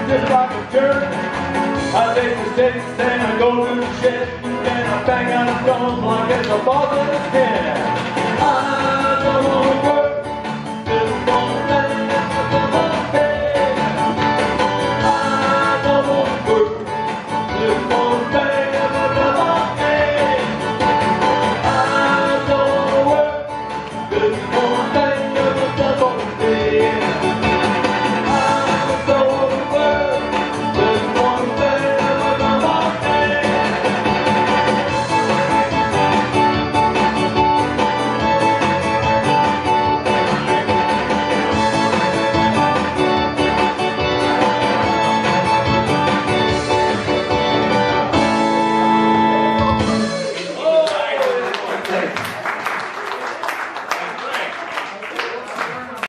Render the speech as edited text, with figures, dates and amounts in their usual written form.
just like a jerk. I take the sticks and I go to the shed, and I bang out a drum like it's a ball in his head.